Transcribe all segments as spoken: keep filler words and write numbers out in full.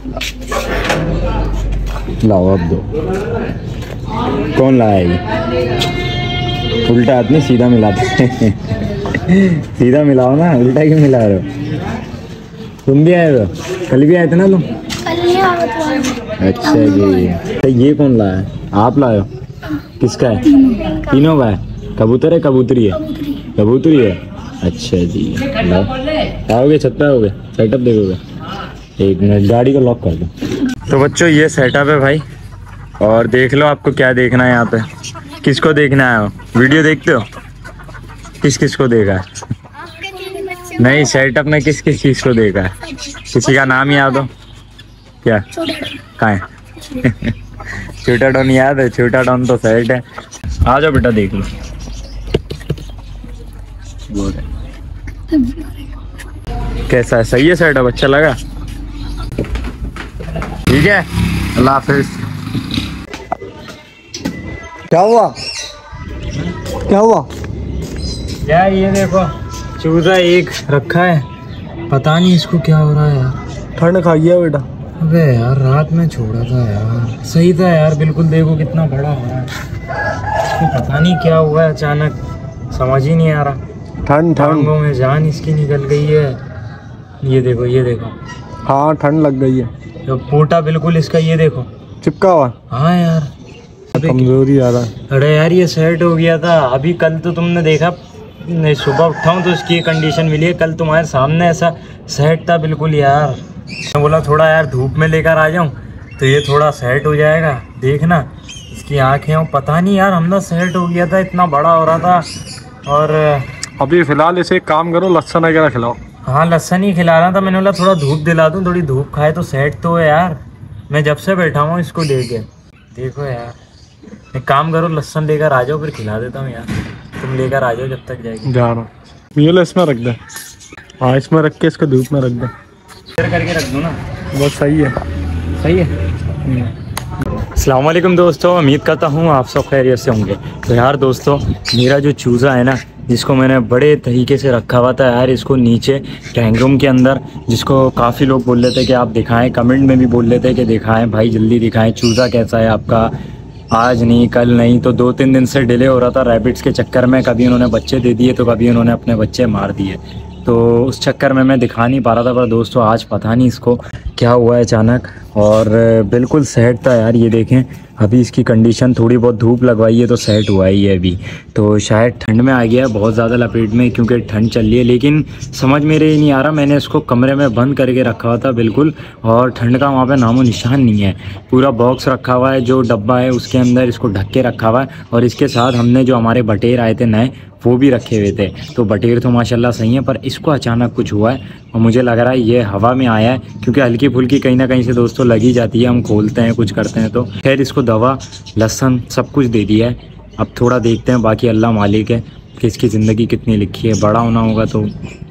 लाओ अब दो। कौन लाया ये? उल्टा हाथ नहीं सीधा मिलाते सीधा मिलाओ ना, उल्टा क्यों मिला रहे हो? तुम भी आए हो? कल भी आए थे ना तुम? अच्छा जी। तो ये कौन लाया? आप लाए हो? किसका है? तीनों का है? कबूतर है कबूतरी है? कबूतरी है। अच्छा जी। आओगे छत पे? आओगे सेटअप देखोगे? एक मिनट, गाड़ी को लॉक कर दो। तो बच्चों ये सेटअप है भाई, और देख लो आपको क्या देखना है यहाँ पे। किसको देखना है? वीडियो देखते हो? किस किस को देखा है? नहीं, सेटअप में किस किस चीज को देखा है? किसी का नाम याद हो क्या? कहाँ है? छोटा डॉन याद है? छोटा डॉन तो सेट है। आ जाओ बेटा देख लो। कैसा है? सही है सेटअप? अच्छा लगा? ठीक है, अल्लाह हाफिज। क्या हुआ? क्या हुआ? क्या ये देखो, चूजा एक रखा है, पता नहीं इसको क्या हो रहा है यार। ठंड खा गया बेटा। अबे यार रात में छोड़ा था यार, सही था यार बिल्कुल। देखो कितना बड़ा हो रहा है, इसको पता नहीं क्या हुआ है अचानक, समझ ही नहीं आ रहा। ठंड टांगों में जान इसकी निकल गई है। ये देखो ये देखो। हाँ ठंड लग गई है। तो पोटा बिल्कुल इसका, ये देखो चिपका हुआ। हाँ यार कमजोरी आ रहा है। अरे यार ये सेट हो गया था अभी। कल तो तुमने देखा, नहीं सुबह उठा हूँ तो इसकी कंडीशन मिली है। कल तुम्हारे सामने ऐसा सेट था बिल्कुल यार। मैं बोला थोड़ा यार धूप में लेकर आ जाऊँ तो ये थोड़ा सेट हो जाएगा। देखना इसकी आँखें हो, पता नहीं यार हमने सेट हो गया था, इतना बड़ा हो रहा था। और अभी फिलहाल इसे एक काम करो, लस्सन वगैरह खिलाओ। हाँ लस्सन ही खिला रहा था, मैंने बोला थोड़ा धूप दिला दूँ, थोड़ी धूप खाए तो सेट तो है यार। मैं जब से बैठा हूँ इसको लेके। देखो यार एक काम करो, लस्सन लेकर आ जाओ, फिर खिला देता हूँ यार। तुम लेकर आ जाओ जब तक जाएगी। जा रहा हूँ। ये लो इसमें रख दे। हाँ इसमें रख के इसको धूप में रख दे। फिर करके रख दो ना। बहुत सही है। सही है। अस्सलाम वालेकुम दोस्तों, उम्मीद करता हूँ आप सब खैरियत से होंगे। तो यार दोस्तों मेरा जो चूज़ा है ना, जिसको मैंने बड़े तरीके से रखा हुआ था यार, इसको नीचे टैंक रूम के अंदर, जिसको काफ़ी लोग बोल रहे थे कि आप दिखाएं, कमेंट में भी बोल रहे थे कि दिखाएं भाई, जल्दी दिखाएं चूज़ा कैसा है आपका। आज नहीं कल नहीं तो दो तीन दिन से डिले हो रहा था रैबिट्स के चक्कर में। कभी उन्होंने बच्चे दे दिए तो कभी उन्होंने अपने बच्चे मार दिए, तो उस चक्कर में मैं दिखा नहीं पा रहा था। पर दोस्तों आज पता नहीं इसको क्या हुआ है अचानक, और बिल्कुल सेट था यार। ये देखें अभी इसकी कंडीशन, थोड़ी बहुत धूप लगवाई है तो सेट हुआ ही है अभी। तो शायद ठंड में आ गया है बहुत ज़्यादा लपेट में, क्योंकि ठंड चल रही है। लेकिन समझ मेरे ही नहीं आ रहा, मैंने इसको कमरे में बंद करके रखा हुआ था बिल्कुल, और ठंड का वहाँ पे नामो निशान नहीं है। पूरा बॉक्स रखा हुआ है, जो डब्बा है उसके अंदर इसको ढक के रखा हुआ है, और इसके साथ हमने जो हमारे बटेर आए थे नए वो भी रखे हुए थे। तो बटेर तो माशाल्लाह सही है, पर इसको अचानक कुछ हुआ है और मुझे लग रहा है ये हवा में आया है, क्योंकि हल्की फुल्की कहीं ना कहीं से दोस्तों लगी जाती है। हम खोलते हैं कुछ करते हैं तो खैर इसको दवा लहसुन सब कुछ दे दिया है। अब थोड़ा देखते हैं, बाकी अल्लाह मालिक है कि इसकी ज़िंदगी कितनी लिखी है। बड़ा होना होगा तो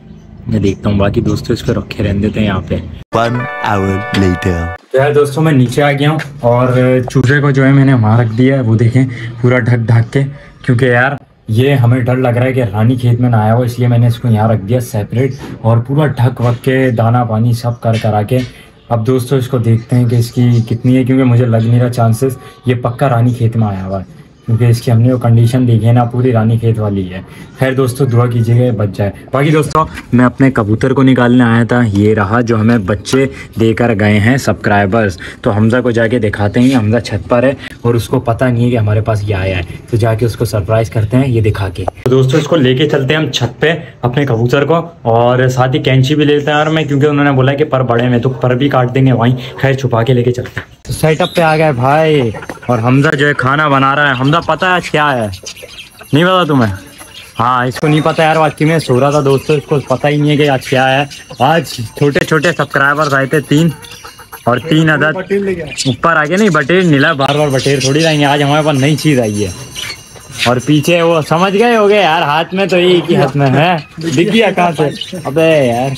मैं देखता हूँ। बाकी दोस्तों इसको रखे रहने देते हैं यहाँ पे। One hour later. तो यार दोस्तों मैं नीचे आ गया हूँ, और चूजे को जो है मैंने वहाँ रख दिया है, वो देखें पूरा ढक ढक के, क्योंकि यार ये हमें डर लग रहा है कि रानी खेत में ना आया हो, इसलिए मैंने इसको यहाँ रख दिया सेपरेट, और पूरा ढक वक के दाना पानी सब कर करा के। अब दोस्तों इसको देखते हैं कि इसकी कितनी है, क्योंकि मुझे लग नहीं रहा चांसेस ये पक्का रानी खेत में आया हुआ है, क्योंकि इसकी हमने वो कंडीशन देखी है ना, पूरी रानी खेत वाली है। खैर दोस्तों दुआ कीजिएगा बच जाए। बाकी दोस्तों मैं अपने कबूतर को निकालने आया था, ये रहा जो हमें बच्चे देकर गए हैं सब्सक्राइबर्स। तो हमज़ा को जाके दिखाते हैं। हमज़ा छत पर है और उसको पता नहीं है कि हमारे पास ये आया है, तो जाके उसको सरप्राइज़ करते हैं ये दिखा के। तो दोस्तों इसको लेके चलते हैं हम छत पे अपने कबूतर को, और साथ ही कैंची भी लेते हैं। और मैं क्योंकि उन्होंने बोला कि पर बड़े में तो पर भी काट देंगे वहीं, खैर छुपा के लेके चलते हैं। तो सेटअप पे आ गए भाई, और हमज़ा जो है खाना बना रहा है। हमज़ा पता है आज क्या है? नहीं पता तुम्हें? हाँ इसको नहीं पता यार, आज की मैं सो रहा था दोस्तों, इसको पता ही नहीं है कि आज क्या है। आज छोटे छोटे सब्सक्राइबर्स आए थे तीन, और तीन अदद ऊपर आ गए। नहीं बटेर नीला, बार बार बटेर थोड़ी लाएंगे, आज हमारे पास नई चीज़ आई है। और पीछे वो समझ गए हो गए यार, हाथ में तो एक ही हाथ में है, दिख गया कहाँ से? अबे यार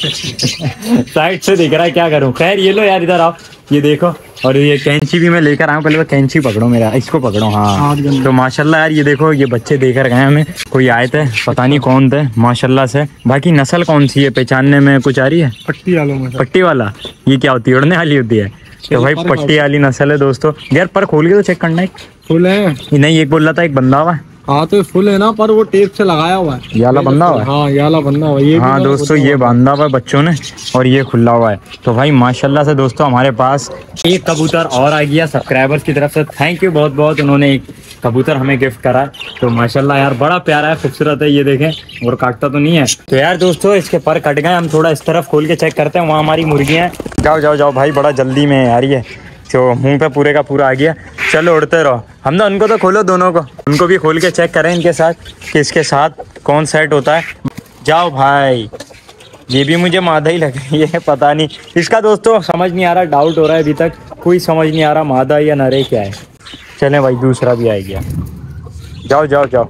साइड से दिख रहा है, क्या करूँ। खैर ये लो यार इधर आओ, ये देखो। और ये कैंची भी मैं लेकर आया, पहले वो कैंची पकड़ो मेरा, इसको पकड़ो। हाँ तो माशाल्लाह यार ये देखो, ये बच्चे देकर गए हमें, कोई आए थे पता नहीं कौन थे माशाल्लाह से। बाकी नस्ल कौन सी है पहचानने में कुछ आ रही है? पट्टी वालों में। पट्टी वाला ये क्या होती है? उड़ने वाली होती है? तो भाई पट्टी वाली नस्ल है दोस्तों। यार पर खोल के तो चेक करना है। फुल है नहीं, एक बोल रहा था एक बंदा हुआ है। हाँ तो फुल है ना, पर वो टेप से लगाया हुआ है। ये वाला बंदा हुआ है। हाँ ये वाला बंदा हुआ है। ये हाँ दोस्तों ये बांधा हुआ है बच्चों ने और ये खुला हुआ है। तो भाई माशाल्लाह से दोस्तों हमारे पास एक कबूतर और आ गया सब्सक्राइबर्स की तरफ से। थैंक यू बहुत बहुत, उन्होंने एक कबूतर हमें गिफ्ट करा। तो माशाल्लाह यार बड़ा प्यारा है, खूबसूरत है, ये देखें और काटता तो नहीं है। तो यार दोस्तों इसके पर कट गए, हम थोड़ा इस तरफ खोल के चेक करते हैं। वहाँ हमारी मुर्गियाँ हैं। जाओ जाओ जाओ भाई, बड़ा जल्दी में यार ये तो मुंह पे पूरे का पूरा आ गया। चलो उड़ते रहो। हम ना उनको तो खोलो, दोनों को, उनको भी खोल के चेक करें इनके साथ कि इसके साथ कौन सेट होता है। जाओ भाई, ये भी मुझे मादा ही लग रही है, पता नहीं इसका दोस्तों समझ नहीं आ रहा, डाउट हो रहा है अभी तक, कोई समझ नहीं आ रहा मादा या नरे क्या है। चलें भाई दूसरा भी आ गया। जाओ जाओ जाओ।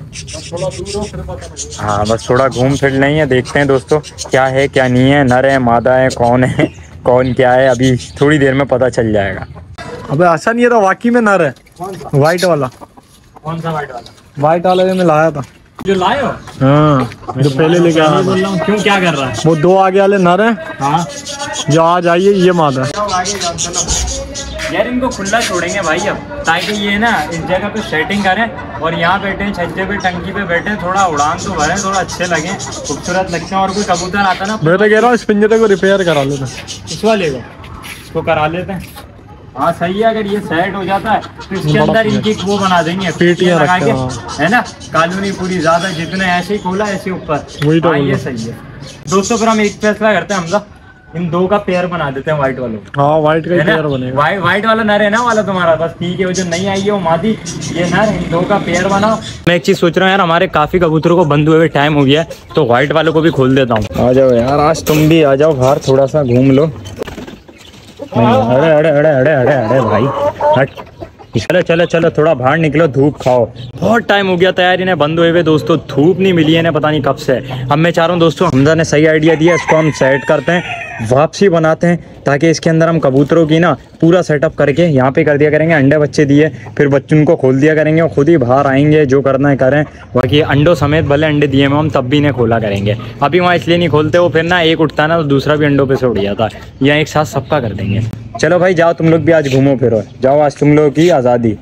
हाँ बस थोड़ा घूम फिर लें है, देखते हैं दोस्तों क्या है क्या नहीं है, नर है मादा है, कौन है कौन क्या है, अभी थोड़ी देर में पता चल जाएगा। अबे आसान, ये तो वाकई में नर है। व्हाइट वाला। कौन सा व्हाइट वाला? व्हाइट वाला जो मैं लाया था। जो लाए हो? हाँ जो पहले लेके आया बोल रहा हूँ, क्यों क्या कर रहा है? वो दो आगे वाले नर है। हाँ जो आज आइए ये मादा है। आगे जाओ चलो। यार इनको खुला छोड़ेंगे भाई अब, ताकि ये ना इस जगह पे सेटिंग करें और यहाँ बैठे छज्जे पे टंकी पे बैठे, थोड़ा उड़ान तो भरें, थोड़ा अच्छे लगे, खूबसूरत लगते हैं। और कोई कबूतर आता ना, मैं तो कह रहा हूँ इस पिंजरे को रिपेयर करा लेते। इस वाले को इसको करा लेते हैं। हाँ सही है, अगर ये सेट हो जाता है तो इसके अंदर इनकी वो बना देंगे पेटियां लगा रखते के, हैं। है ना, कॉलोनी पूरी ज्यादा, जितने ऐसे ही खोला ऐसे ऊपर। वही तो हाँ बोल ये रहा सही है दोस्तों। फिर हम एक फैसला करते हैं, हमजा इन दो का पेयर बना देते हैं व्हाइट वालों को। हाँ व्हाइट का है ना? पेयर बनेगा। व्हाइट व्हाइट वाला नर है ना वाला तुम्हारा, बस ठीक है। वो जो नहीं आई है वो मादी, ये नर, इन दो का पेयर बनाओ। मैं एक चीज सोच रहा हूँ यार, हमारे काफी कबूतरों को बंद हुए टाइम हो गया है, तो व्हाइट वालों को भी खोल देता हूँ। आ जाओ यार, आज तुम भी आ जाओ बाहर, थोड़ा सा घूम लो। अरे अरे अरे अरे अरे अरे भाई हट, चलो चलो चलो थोड़ा बाहर निकलो, धूप खाओ। बहुत टाइम हो गया था यार इन्हें बंद हुए हुए दोस्तों, धूप नहीं मिली है इन्हें पता नहीं कब से। अब मैं चाह रहा हूँ दोस्तों, हमजा ने सही आइडिया दिया, इसको हम सेट करते हैं, वापसी बनाते हैं, ताकि इसके अंदर हम कबूतरों की ना पूरा सेटअप करके यहाँ पे कर दिया करेंगे। अंडे बच्चे दिए, फिर बच्चों को खोल दिया करेंगे, और खुद ही बाहर आएंगे, जो करना है करें। बाकी अंडों समेत भले अंडे दिए हम तब भी इन्हें खोला करेंगे। अभी वहाँ इसलिए नहीं खोलते, वो फिर ना एक उठता है ना तो दूसरा भी अंडों पे से उड़ जाता है, या एक साथ सबका कर देंगे। चलो भाई जाओ, तुम लोग भी आज घूमो फिरो, जाओ, आज तुम लोग की आज़ादी।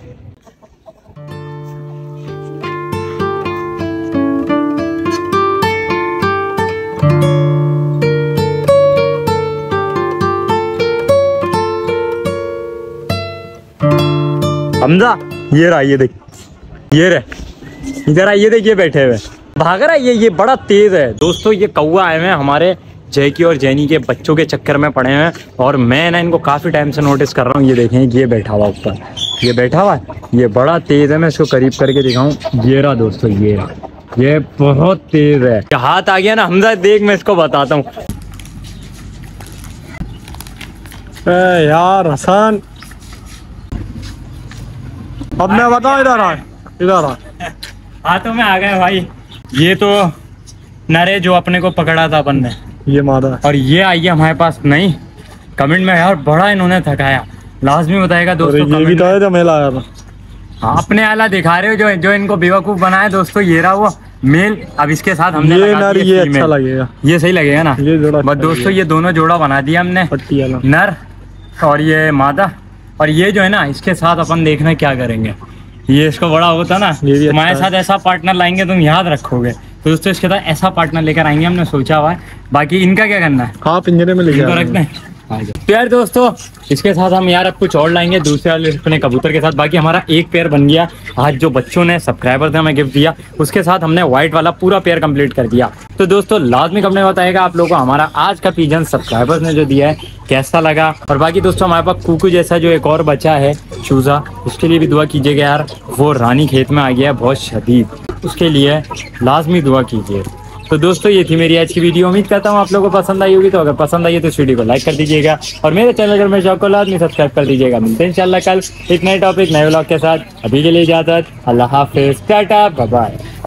हमजा ये रहा, ये देख, ये रहे, इधर आ, ये देख, ये बैठे हुए भाग रहा है। ये ये बड़ा तेज है दोस्तों। ये कौवा आए हुए हैं हमारे जैकी और जैनी के बच्चों के चक्कर में पड़े हैं, और मैं ना इनको काफ़ी टाइम से नोटिस कर रहा हूँ। ये देखें, ये बैठा हुआ ऊपर, ये बैठा हुआ है, ये बड़ा तेज है। मैं इसको करीब करके दिखाऊं, ये रहा दोस्तों, ये ये बहुत तेज है। हाथ आ गया ना हमजा, देख मैं इसको बताता हूँ। यार हसन, अब मैं बताओ, इधर आ, इधर आ। हाथों में आ गए भाई। ये तो नरे जो अपने को पकड़ा था अपन ने, ये मादा, और ये आई है हमारे पास नहीं। कमेंट में यार बड़ा इन्होंने थकाया, लाजमी बताएगा दोस्तों। ये भी तो है जो मैं लाया था। हाँ अपने आला दिखा रहे हो, जो जो इनको बेवकूफ बनाया दोस्तों। ये रहा वो मेल, अब इसके साथ हमने ये लगा नर, दिया ये फीमेल। अच्छा लगेगा, ये सही लगेगा ना, ये जोड़ा बस अच्छा दोस्तों लगेगा। ये दोनों जोड़ा बना दिया हमने, पट्टी वाला नर और ये मादा। और ये जो है ना, इसके साथ अपन देखना क्या करेंगे। ये इसको बड़ा होता ना, ये भी तुम्हारे अच्छा साथ ऐसा पार्टनर लाएंगे तुम याद रखोगे। तो दोस्तों इसके साथ ऐसा पार्टनर लेकर आएंगे, हमने सोचा हुआ है। बाकी इनका क्या करना है, हाँ पिंजरे में ले इनको रखते हैं। तो यार दोस्तों इसके साथ हम यार अब कुछ और लाएंगे दूसरे वाले अपने कबूतर के साथ। बाकी हमारा एक पेयर बन गया आज, जो बच्चों ने सब्सक्राइबर ने हमें गिफ्ट दिया, उसके साथ हमने व्हाइट वाला पूरा पेयर कंप्लीट कर दिया। तो दोस्तों लाजमी कब ने बताएगा आप लोगों को हमारा आज का पिजन सब्सक्राइबर्स ने जो दिया है कैसा लगा। और बाकी दोस्तों हमारे पास कुकू जैसा जो एक और बचा है चूजा, उसके लिए भी दुआ कीजिएगा यार। वो रानी खेत में आ गया है बहुत शदीद, उसके लिए लाजमी दुआ कीजिए। तो दोस्तों ये थी मेरी आज की वीडियो, उम्मीद करता हूँ आप लोगों को पसंद आई होगी। तो अगर पसंद आई है तो इस वीडियो को लाइक कर दीजिएगा, और मेरे चैनल अगर मेरे शौक को लाजमी सब्सक्राइब कर दीजिएगा। मिलते हैं इंशाल्लाह कल एक नए टॉपिक नए व्लॉग के साथ। अभी के लिए इजाजत, अल्लाह हाफिज, टाटा बाय बाय।